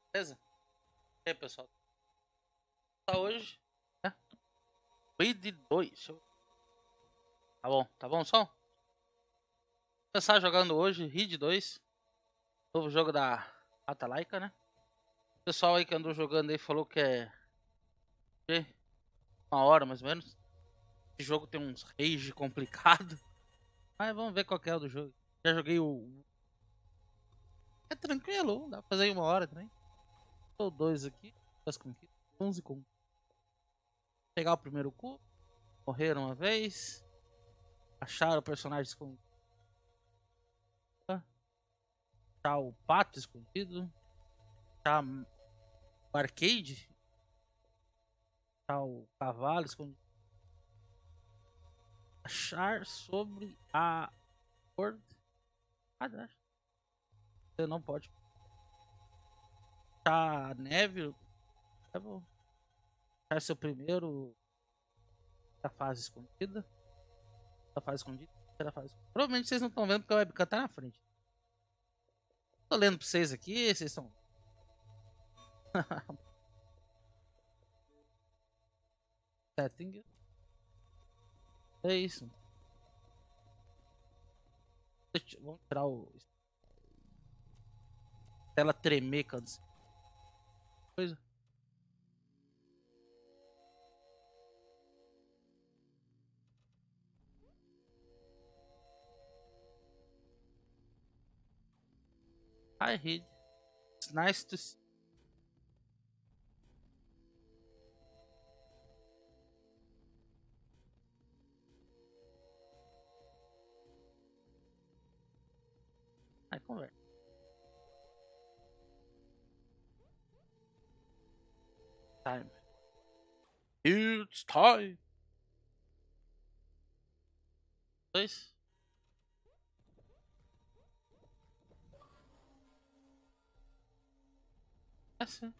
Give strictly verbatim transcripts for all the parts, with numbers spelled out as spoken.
Beleza? E aí, pessoal? Tá hoje, né? Creed dois. Deixa eu- Tá bom, tá bom o som? Vou começar jogando hoje Creed dois. Novo jogo da Atalaika, né? O pessoal aí que andou jogando aí falou que é que uma hora mais ou menos. Esse jogo tem uns rage complicado. Mas vamos ver qual que é o do jogo. Já joguei o. É tranquilo, dá pra fazer em uma hora também. Tô dois aqui. Duas conquistas. onze com. Pegar o primeiro cu. Morreram uma vez. Acharam o personagem escondido. Tá o pato escondido. Tá o arcade. Tá o cavalo escondido. Achar sobre a cor. Ah, né? Você não pode. Tá a neve. É bom. Achar seu primeiro. Da fase escondida. Da fase escondida. Da fase escondida. Provavelmente vocês não estão vendo porque a webcam tá na frente. Tô lendo pra vocês aqui. Vocês estão. Setting. É isso. Deixa- Vamos tirar o. Tela tremer quando. Coisa. Hi, Reed. It's nice to see. Aí conversa. Time. It's time. Dois. É sim.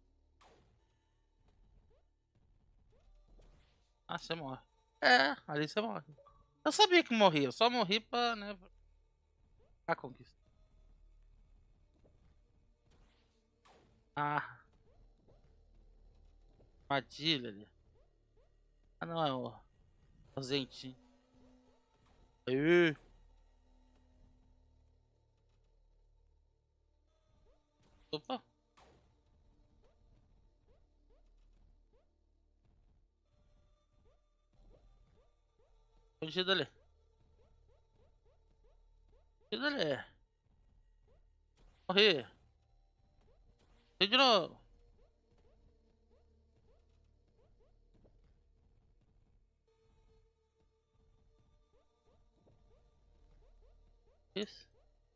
Ah, você morre. É, ali você morre. Eu sabia que morria, eu só morri pra, né, a conquista. Ah, armadilha ali. Ah, não, é o ausente. Aê. Opa, escondido ali. Escondido ali. Morri. Morri de novo. Isso.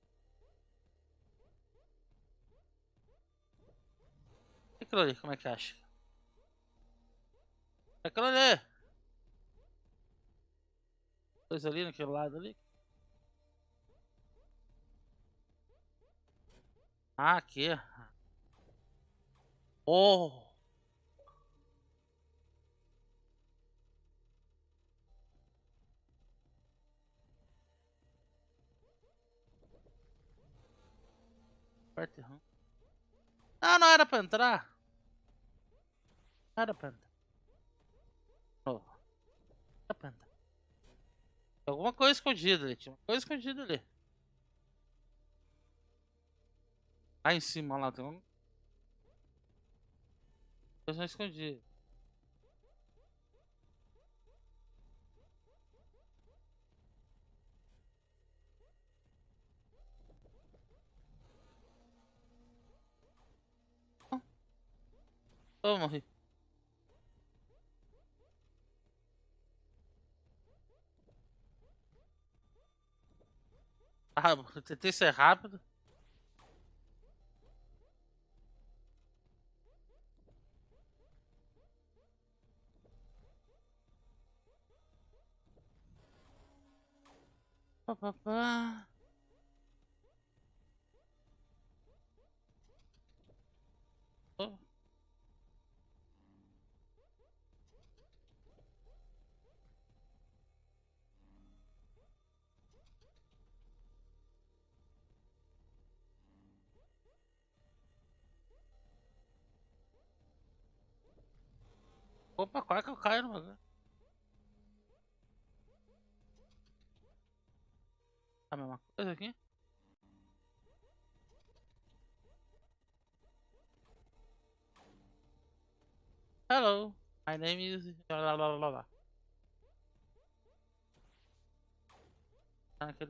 E aquilo ali, como é que acha? É aquilo ali. Dois ali naquele lado ali. Ah, aqui. Oh. Parte RAM. Ah, não era pra entrar. Não era pra entrar. Oh, não era pra entrar. Tem alguma coisa escondida ali. Tinha uma coisa escondida ali. Lá em cima, lá tem uma coisa escondida. Oh, morri. Ah, eu tentei ser rápido. Pá, pá, pá. Oh, Opa, quase que eu caio no bagulho. A mesma coisa aqui. Hello, my name is... Blá, blá, blá, blá. Tá naquele...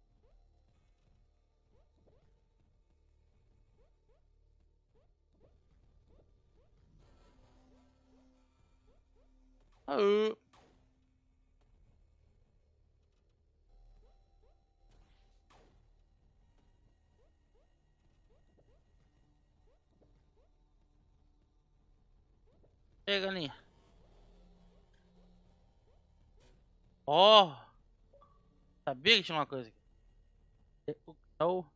Aô. Ei, galinha. Ó. Oh, sabia que tinha uma coisa aqui. Oh.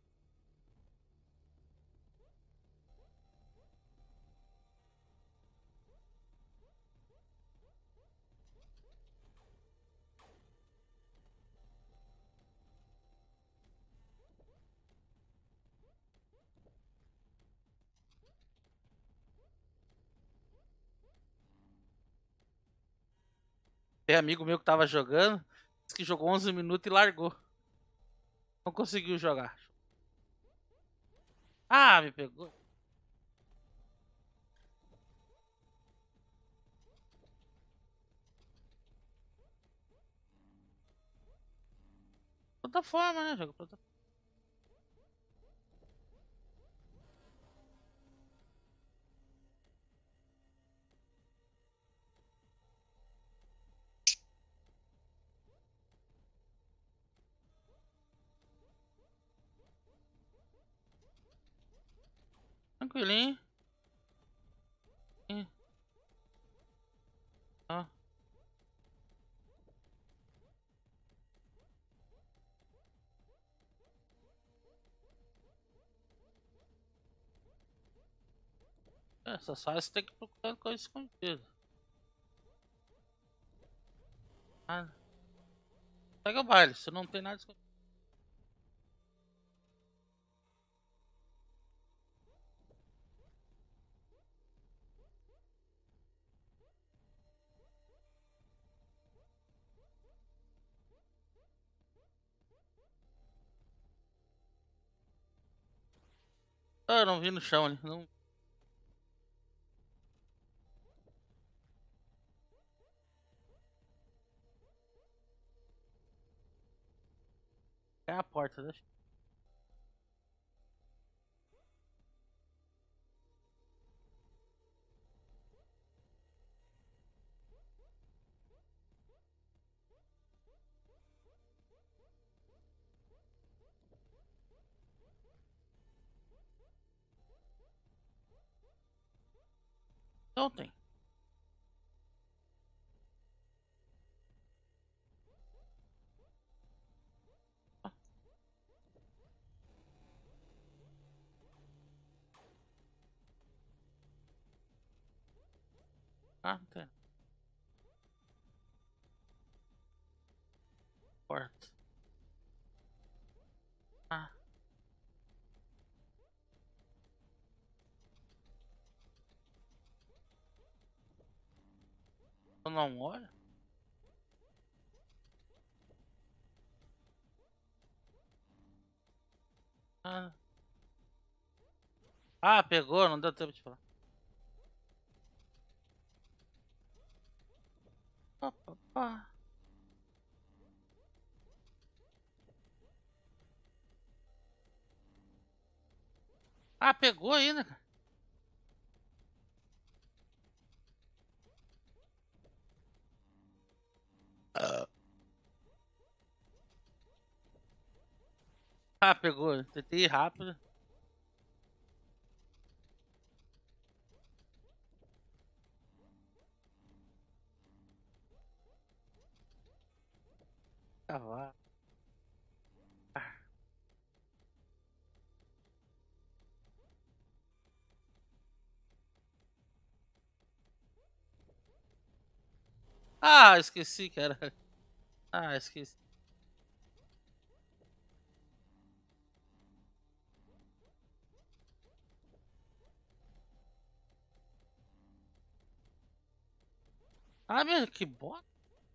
Tem amigo meu que tava jogando, disse que jogou onze minutos e largou. Não conseguiu jogar. Ah, me pegou. Plataforma, né? Jogo plataforma. Tranquilinho. Ih. Ó. Essa só você tem que procurar coisa escondida. Ah, pega o baile, se não tem nada escondido. Ah, eu não vi no chão ali. Não. É a porta, deixa. Não tem. Ah, não tem. Porta. Ah. Eu não olho? Ah. Ah, pegou, não deu tempo de falar. Pá, pá, pá. Ah, pegou ainda, cara. Ah, ah, pegou. Tentei ir rápido. Cavalo. Ah, esqueci, cara. Ah, esqueci. Ah, meu, que bosta.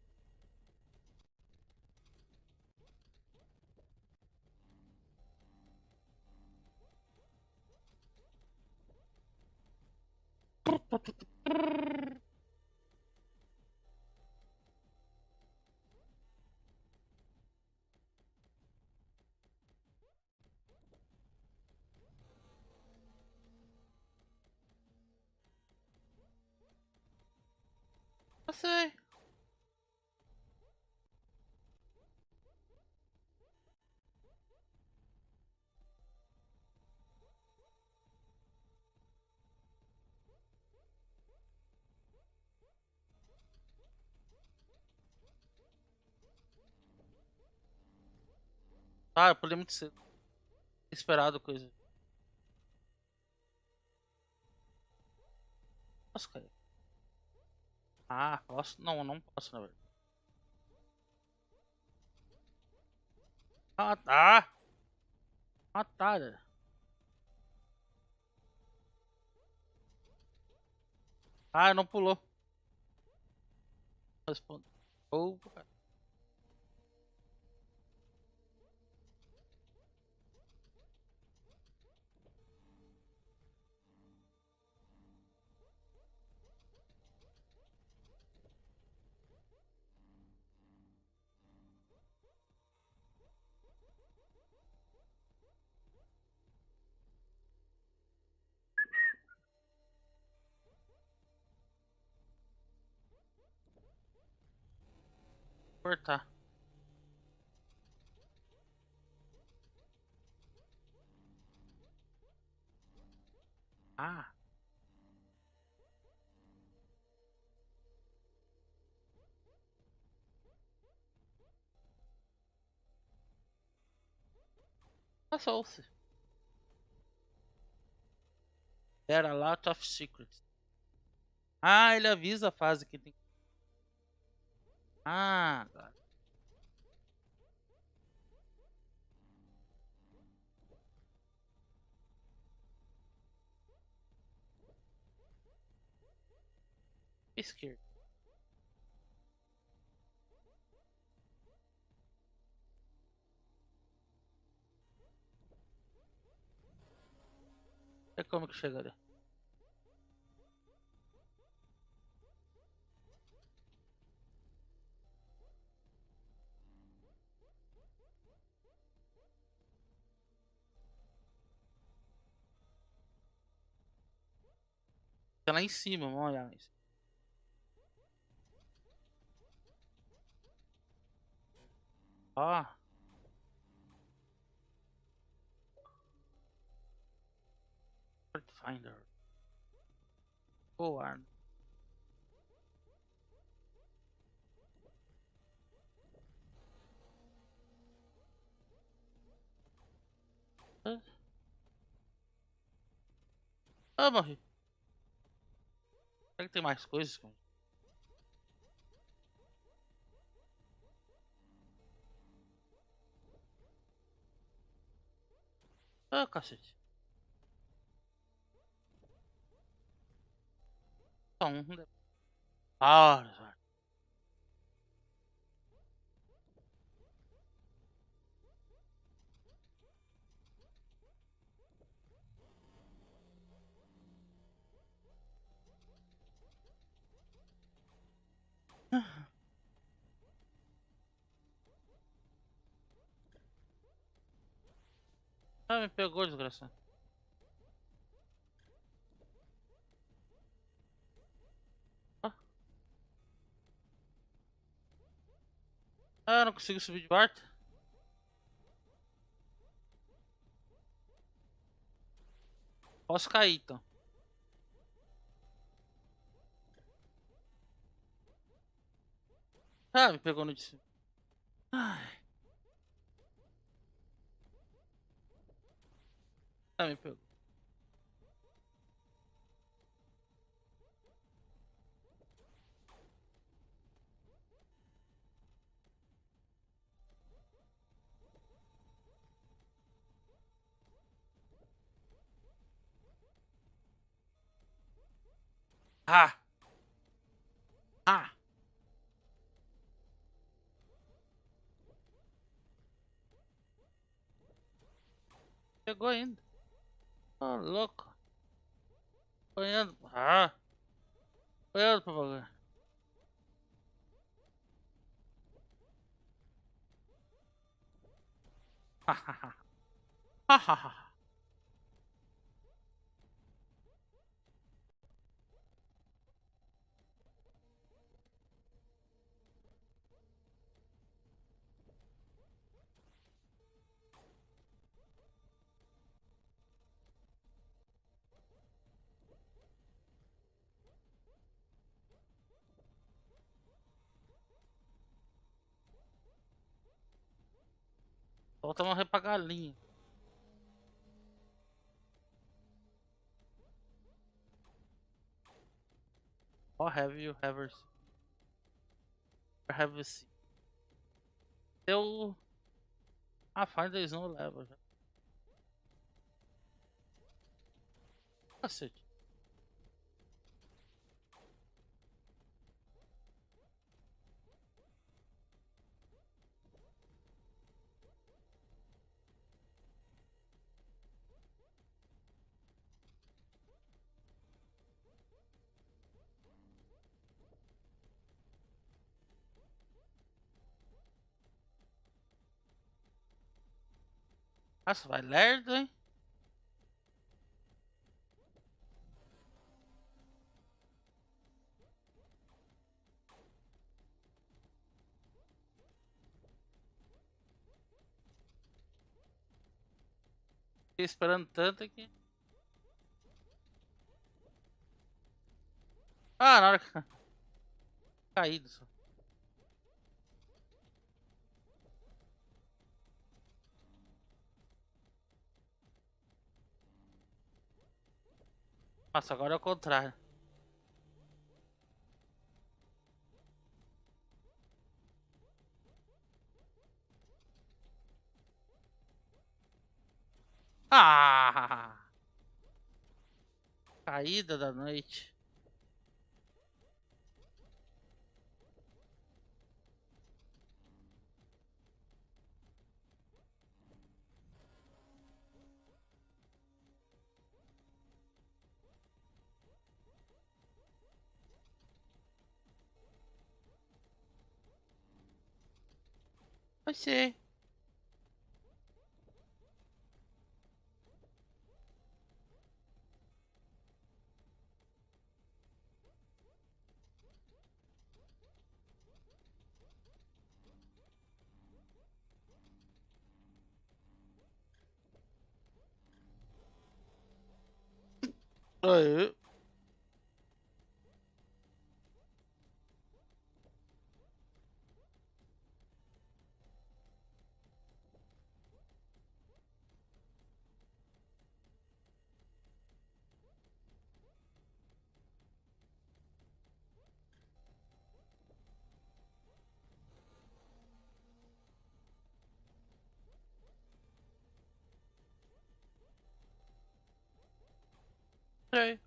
Eu sei. Ah, eu pulei muito cedo. Esperado coisa. Posso cair? Ah, posso? Não, não posso, na verdade. Ah, tá. Ah, tá. né? Ah, não pulou. Responde. Oh, cara. Cortar. Ah, passou-se. Era Lot of Secrets. Ah, ele avisa a fase que tem. Ah, cara. Esquerda. É como que chega ali? Tá lá em cima, vamos olhar lá em cima. Ó, Pathfinder. Oh, Arno. Ah, ah, morri. Será que tem mais coisas? Cara? Ah, cacete. Só um. Ah, ah, me pegou, desgraçado. Ah, ah, eu não consigo subir de volta. Posso cair, então. Ah, me pegou no de cima. Ai, ah, me pegou. Ah, ah. Chegou ainda. Ô, louco. Apanhando. Ah. Apanhando pra bagulho. Hahaha. Hahaha. Volta a morrer pra galinha. Or have you ever seen? Or have you seen? Eu. Ah, find the snow level já. Cacete. Nossa, vai lerdo, hein? Fiquei esperando tanto aqui. Ah, na hora que. Caído só. Nossa, agora é o contrário. Ah! Caída da noite. Vai ser. Aí. Aí.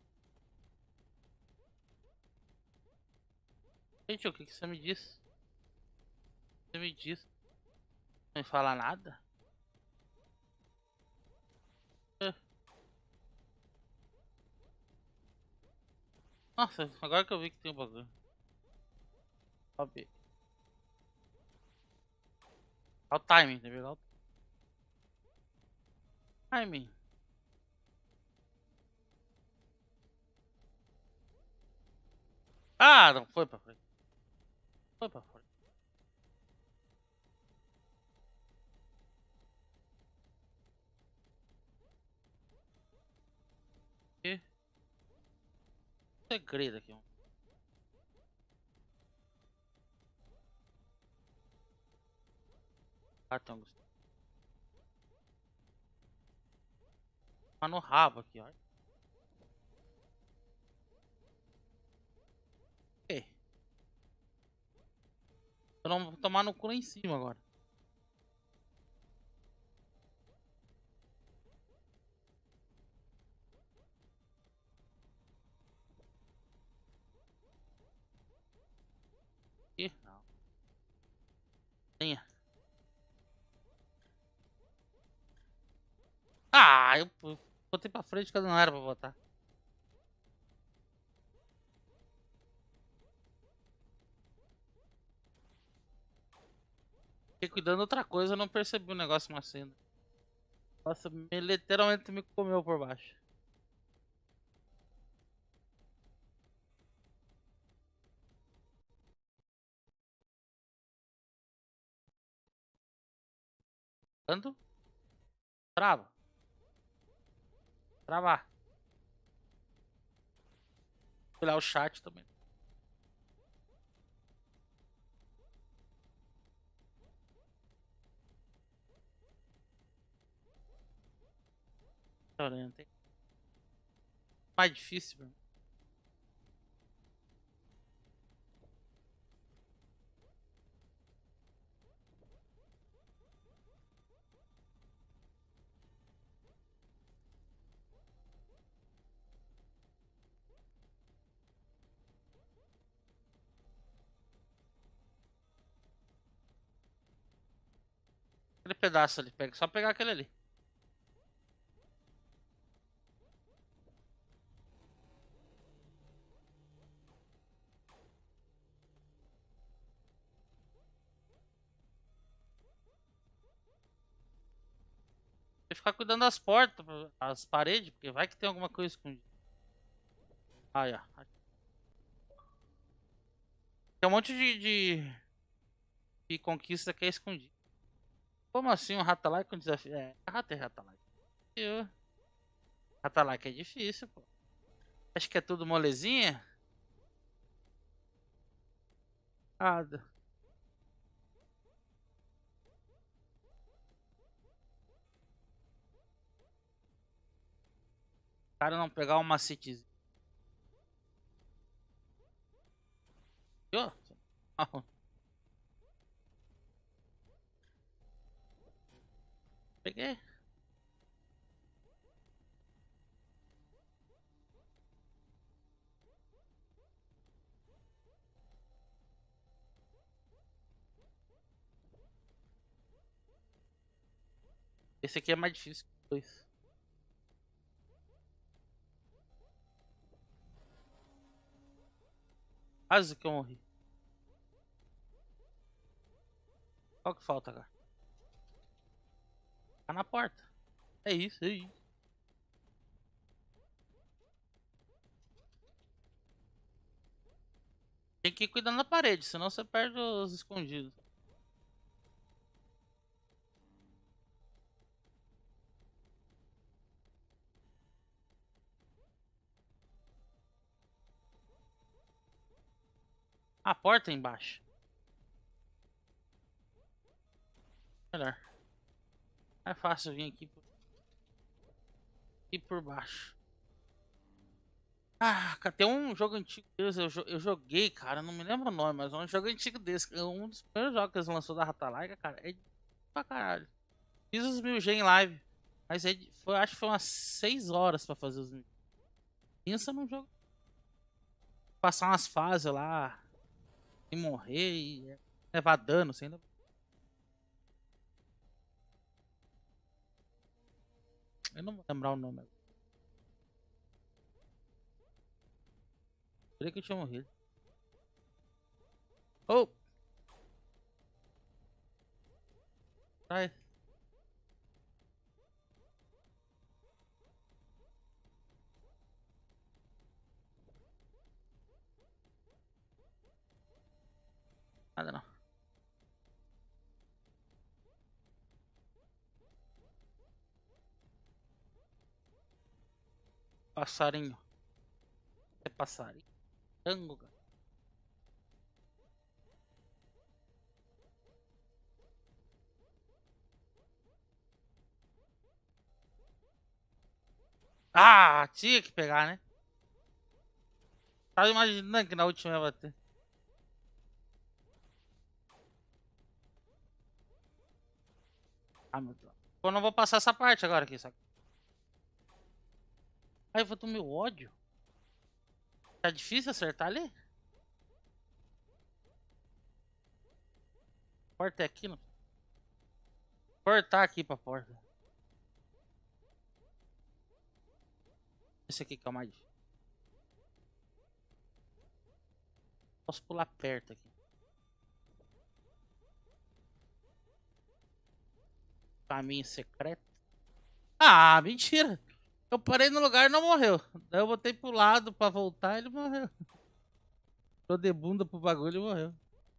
Gente, o que que você me disse? Você me disse? Não me fala nada? É. Nossa, agora que eu vi que tem um bagulho. Sobe. Olha o timing, tá vendo? Olha o timing. Ah, não foi pra frente. Foi pra frente. Que segredo aqui, mano. Ah, tem um. Tá no rabo aqui, ó. Ei. Eu não vou tomar no cu lá em cima agora. Ih, não. Tenha. Ah, eu eu botei pra frente quando não era pra botar. Fiquei cuidando de outra coisa, eu não percebi o negócio nascendo. Nossa, me, literalmente me comeu por baixo. Ando? Trava. Travar. Olhar o chat também. Olha, tem mais difícil, mano. Aquele pedaço ali, pega. Só pegar aquele ali. Tem que ficar cuidando das portas, as paredes, porque vai que tem alguma coisa escondida. Aí, ó. Tem um monte de, de, de conquista que é escondida. Como assim um Ratalai com desafio? É, rata é Ratalai. Ratalai que é difícil, pô. Acho que é tudo molezinha. Ah, d- cara não pegar um macetezinho. Ó, ah, peguei. Esse aqui é mais difícil que os dois. Quase que eu morri. Qual que falta, cara? Tá na porta. É isso, é isso. Tem que ir cuidando da parede, senão você perde os escondidos. A porta é embaixo. Melhor. É fácil vir aqui por, aqui por baixo. Ah, cara, tem um jogo antigo deles, eu, jo- eu joguei, cara, não me lembro o nome, mas é um jogo antigo desse. É um dos primeiros jogos que eles lançou da Ratalaika, cara, é de pra caralho. Fiz os mil G em live, mas é de- foi, acho que foi umas seis horas pra fazer os mil. Pensa num jogo. Passar umas fases lá, e morrer, e é, levar dano, sem levar. Eu não vou lembrar o nome. Creio que eu tinha morrido. Oh, sai. Nada não. Passarinho. É passarinho. Tango, cara. Ah, tinha que pegar, né? Tava imaginando que na última ia bater. Ah, meu Deus. Eu não vou passar essa parte agora aqui, sabe? Aí eu vou tomar meu ódio. Tá difícil acertar ali? Porta é aqui, não? Cortar aqui pra porta. Esse aqui que é o mais difícil. Posso pular perto aqui. Caminho secreto. Ah, mentira. Eu parei no lugar e não morreu. Daí eu botei pro lado pra voltar e ele morreu. Tô de bunda pro bagulho e morreu.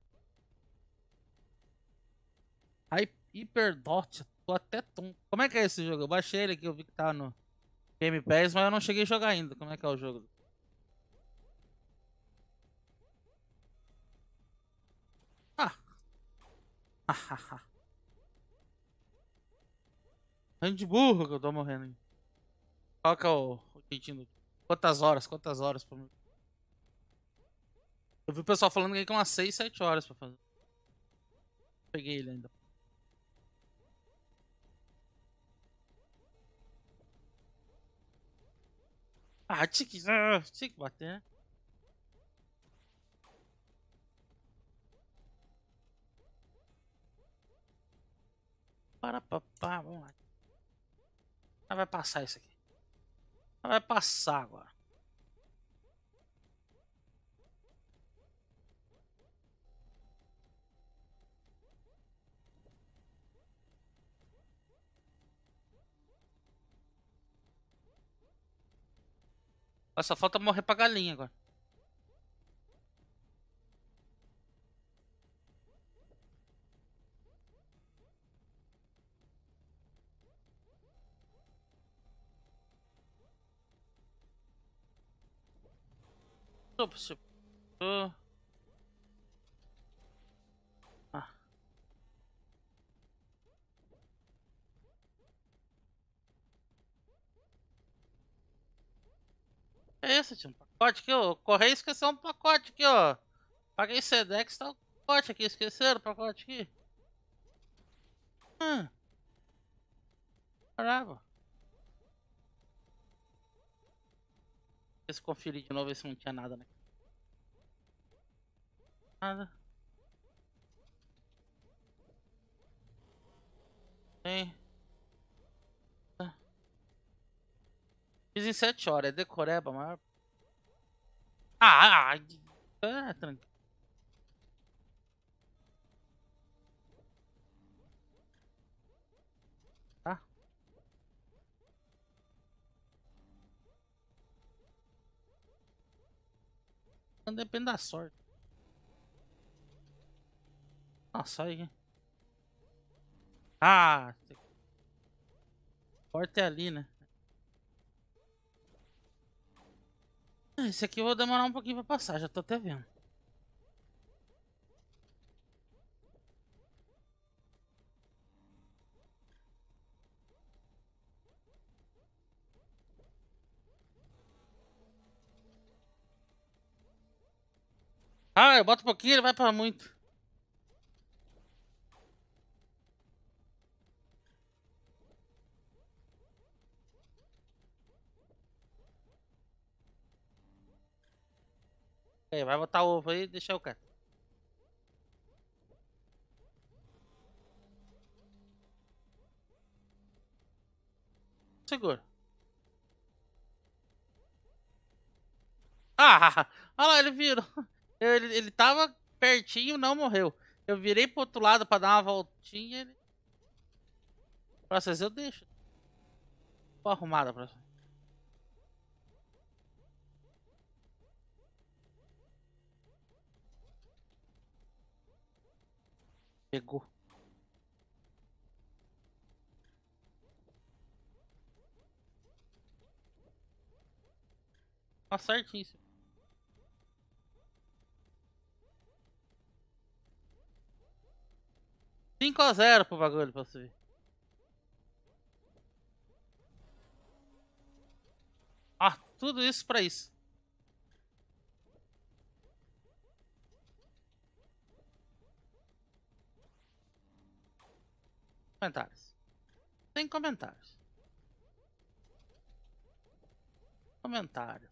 Aí, Hyperdot. Tô até tonto. Como é que é esse jogo? Eu baixei ele aqui, eu vi que tava no Game Pass, mas eu não cheguei a jogar ainda. Como é que é o jogo? Ah. Rande burro que eu tô morrendo. Qual que é o, o jeitinho? Quantas horas? Quantas horas pra mim? Eu vi o pessoal falando que é umas seis, sete horas pra fazer. Peguei ele ainda. Ah, tinha que, ah, tinha que bater, né? Para, papá, vamos lá. Ah, vai passar isso aqui. Ah, vai passar agora. Ah, só falta morrer pra galinha agora. Opa, se- oh. Ah. É esse, tio. Um pacote aqui, ó. O Correio esqueceu um pacote aqui, ó. Paguei Sedex, tá o pacote aqui. Esqueceram o pacote aqui. Hum. Bravo. Deixa eu conferir de novo ver se não tinha nada, né? Nada. Tem. Tá. Fiz em sete horas. É decoreba, maior. Ah, ah, ah. É, tranquilo. Tá? Então depende da sorte. Nossa, aí. Ah, sorte é ali, né? Ah, esse aqui eu vou demorar um pouquinho pra passar, já tô até vendo. Ah, eu boto um pouquinho, ele vai pra muito. Aí, vai botar ovo aí e deixa eu quieto. Segura. Ah, olha lá, ele virou. Ele, ele tava pertinho, não morreu. Eu virei pro outro lado pra dar uma voltinha e ele... Pra vocês eu deixo. Tô arrumada pra vocês. Pegou. Tá certíssimo. cinco a zero pro bagulho pra você ver. Ah, tudo isso pra isso. Comentários. Tem comentários. Comentários.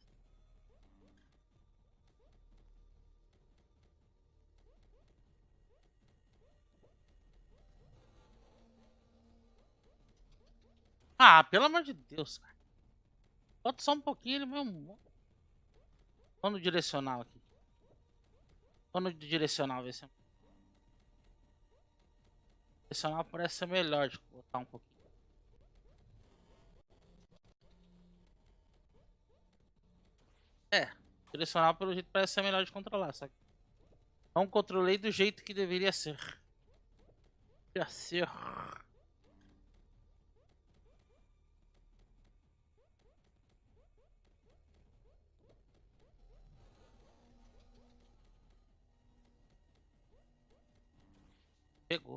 Ah, pelo amor de Deus, cara. Bota só um pouquinho, ele mesmo. Vamos no direcional aqui. Vamos no direcional, ver se é. Direcional parece ser melhor de botar um pouquinho. É, direcional pelo jeito parece ser melhor de controlar, só que não controlei do jeito que deveria ser. Deveria ser. Pegou.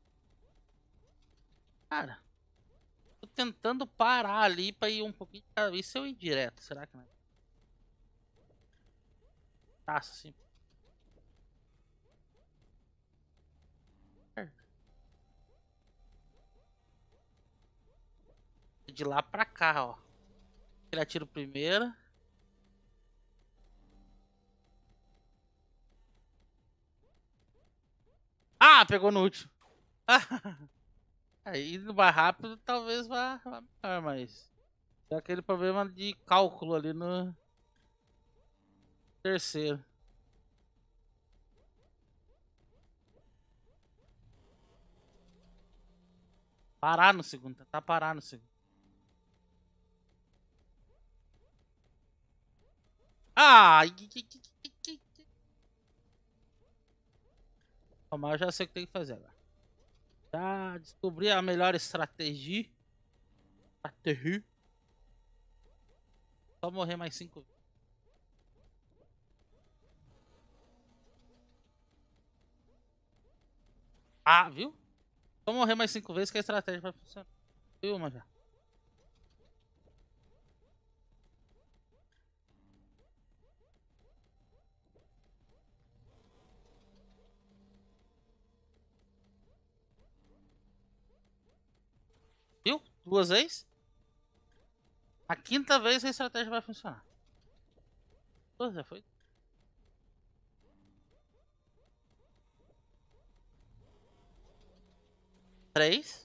Cara, tô tentando parar ali pra ir um pouquinho de cada vez. Se eu ir direto, será que não é? Taça assim. De lá pra cá, ó. Ele atira o primeiro. Ah, pegou no último. Aí no mais rápido talvez vá, vá melhor, mas é aquele problema de cálculo ali no terceiro. Parar no segundo, tentar parar no segundo. Ah! Mas eu já sei o que tem que fazer agora. Já descobri a melhor estratégia. Estratégia. Só morrer mais cinco vezes. Ah, viu? Só morrer mais cinco vezes que a estratégia vai funcionar. Viu, mas já. Viu? Duas vezes. A quinta vez a estratégia vai funcionar. Pô, já foi. Três. Se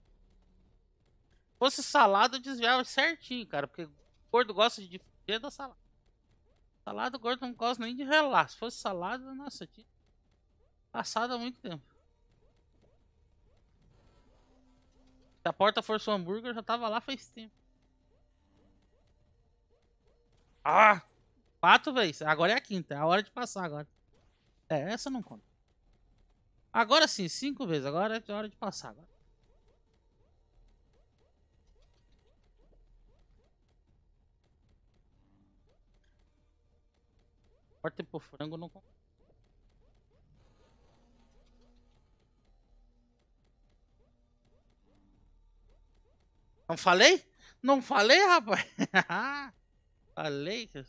fosse salada, eu desviava certinho, cara. Porque o gordo gosta de fugir da salada. Salada, o gordo não gosta nem de relar. Se fosse salada, nossa, tinha passado há muito tempo. Se a porta fosse o hambúrguer, eu já tava lá faz tempo. Ah! Quatro vezes. Agora é a quinta. É a hora de passar agora. É, essa não conta. Agora sim, cinco vezes. Agora é a hora de passar agora. Porta pro frango não conta. Não falei? Não falei, rapaz? Falei que...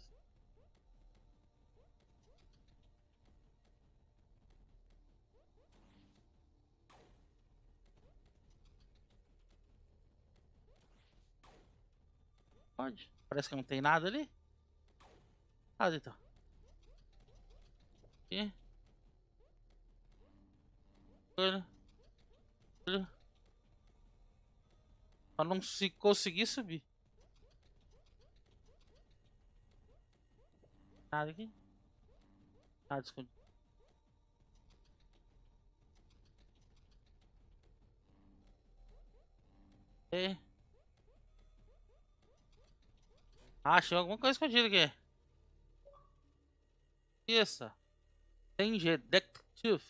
Pode. Parece que não tem nada ali. Ah, então. Aqui. Olha. Olha. Pra não se conseguir subir. Nada aqui. Nada escondido. É. Ah, achei alguma coisa escondida aqui. Isso. Danger Detective.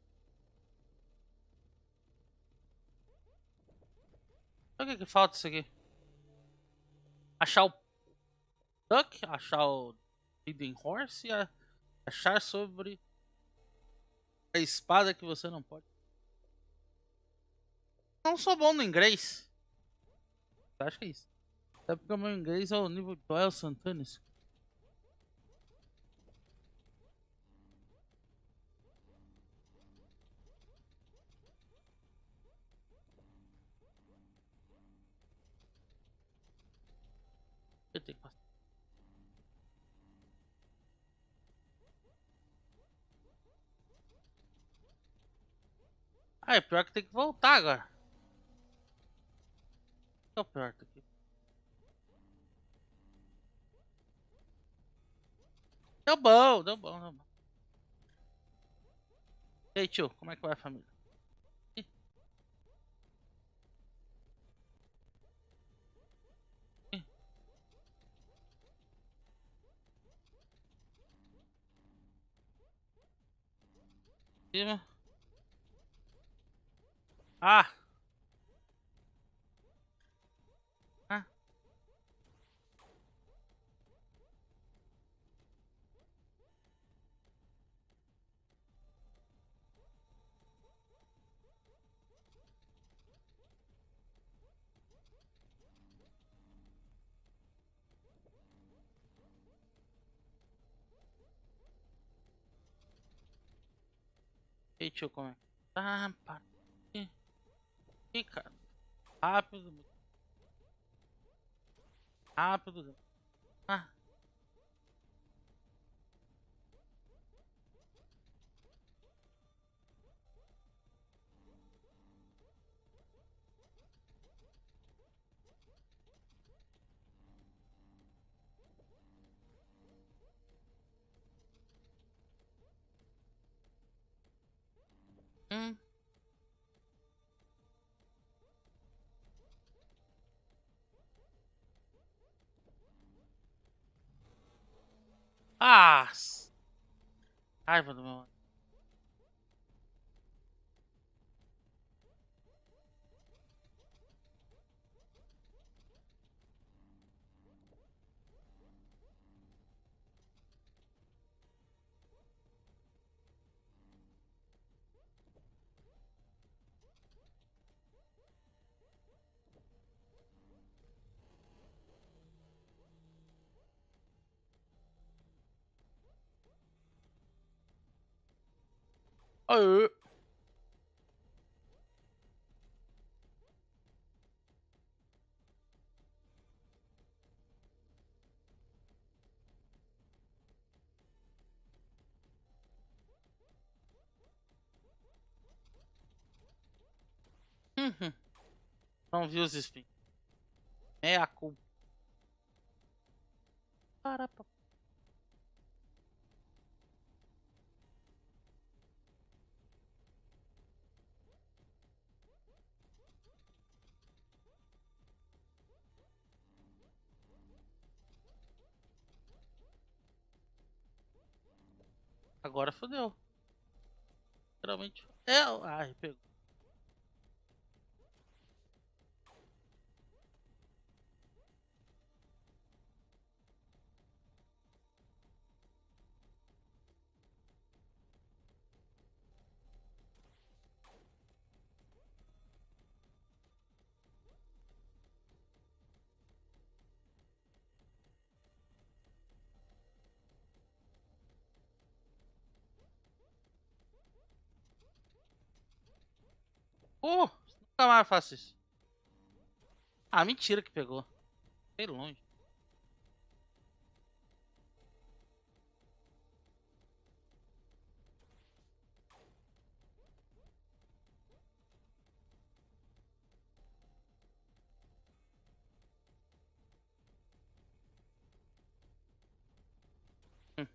O que que falta isso aqui? Achar o Duck, achar o Hidden Horse e a... achar sobre a espada que você não pode. Não sou bom no inglês. Acho que é isso. Até porque o meu inglês é o nível de Joel Santana. Eu tenho que passar. Ah, é pior que tem que voltar agora. É o pior aqui. Deu bom, deu bom, deu bom. E aí, tio, como é que vai a família? Ih, ih, cima. Ah! Ah! E aí, tio, como é? Ah, pá. Ih, ih, cara. Rápido, rápido. Ah. Hum. Ah! s- Raiva do meu. Aê. Uhum. Não vi os espinhos. É a culpa. Para, pa- Agora fodeu. Literalmente. É. Ai, pegou. Pô, nunca mais faço isso. Ah, mentira que pegou. Sei longe. Hum.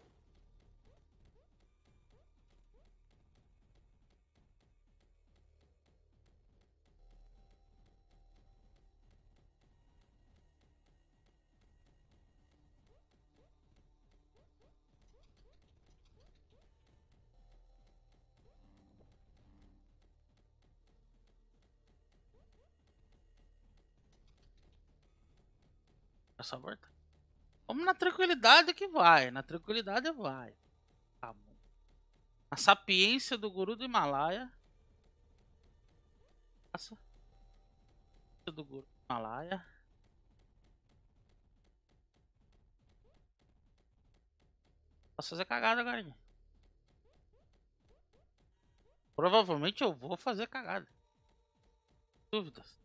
Essa volta. Vamos na tranquilidade que vai. Na tranquilidade vai. Tá bom. A sapiência do guru do Himalaia. Passa do guru do Himalaia. Posso fazer cagada agora. Provavelmente eu vou fazer cagada. Dúvidas.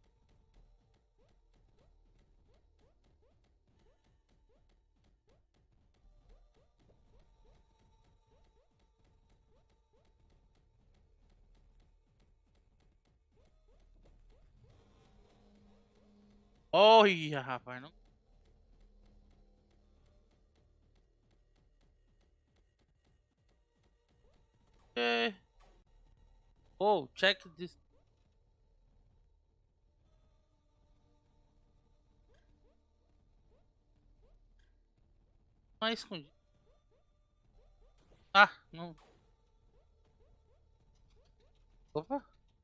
Olha, rapaz. Não... Oh, check this. Não é escondido. Ah, não. Opa.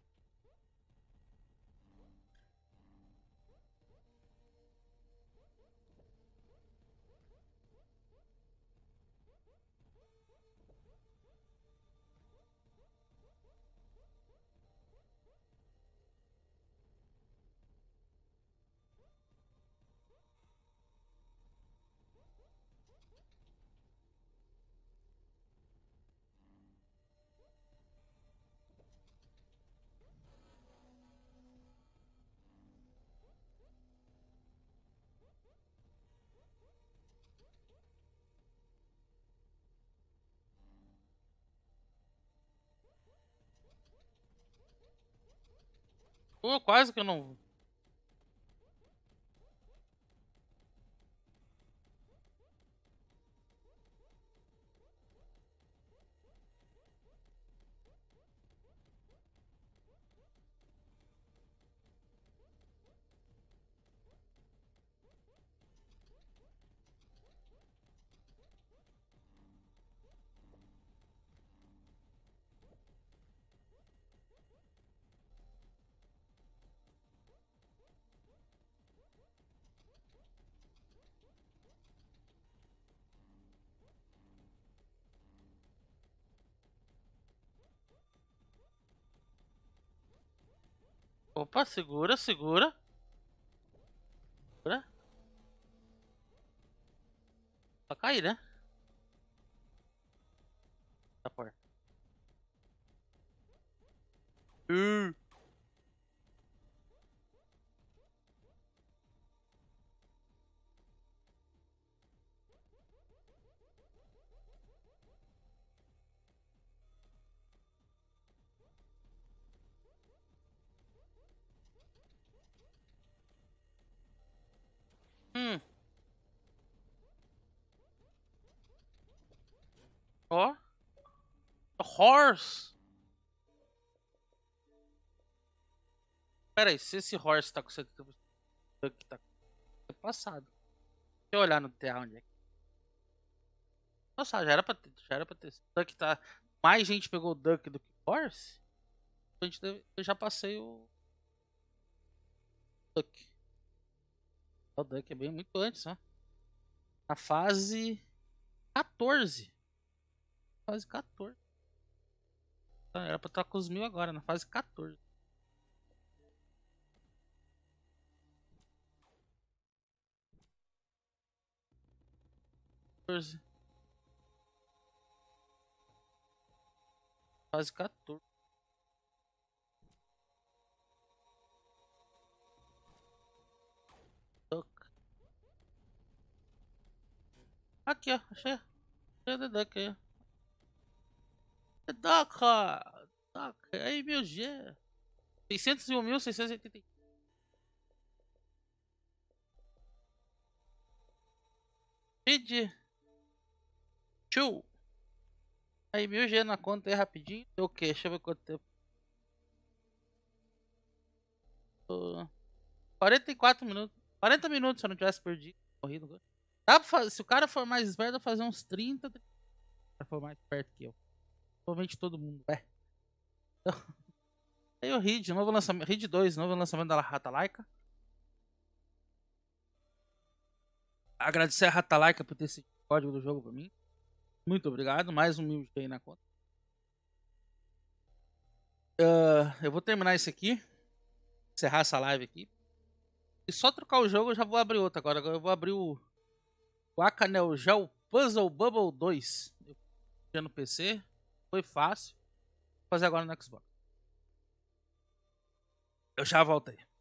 Pô, quase que eu não. Opa, segura, segura. Segura. Pra cair, né? Da porta. Uh. Hum. Ó. Horse. Pera aí, se esse horse tá com setenta por cento, Duck tá é passado. Deixa eu olhar no T A onde é que. Nossa, já era pra ter. Já era pra ter. Duck tá. Mais gente pegou o Duck do que o Horse? A gente deve- Eu já passei o Duck. O Duck é bem muito antes, ó. Na fase quatorze. Fase quatorze. Ah, era pra estar com os mil agora, na fase quatorze. quatorze. Fase quatorze. Duck. Aqui, ó. Achei. Achei o Duck aí. The Duck, ó. Duck. Aí, meu G. seiscentos e um mil seiscentos e oitenta e cinco. Feed. Two. Aí, mil G na conta aí rapidinho. Deu o quê? Deixa eu ver quanto tempo. Uh, quarenta e quatro minutos. quarenta minutos se eu não tivesse perdido. Corrido. Dá pra fazer, se o cara for mais esperto, dá pra fazer uns trinta. Se o cara for mais esperto que eu. Provavelmente todo mundo. É. Então, aí o Reed, novo lançamento. Reed dois, novo lançamento da Ratalaika. Agradecer a Ratalaika por ter esse código do jogo pra mim. Muito obrigado. Mais um mil G aí na conta. Uh, eu vou terminar isso aqui. Encerrar essa live aqui. E só trocar o jogo eu já vou abrir outro agora. Agora eu vou abrir o, o Akanel Gel Puzzle Bubble dois. Eu fiz no P C. Foi fácil. Vou fazer agora no Xbox. Eu já volto aí.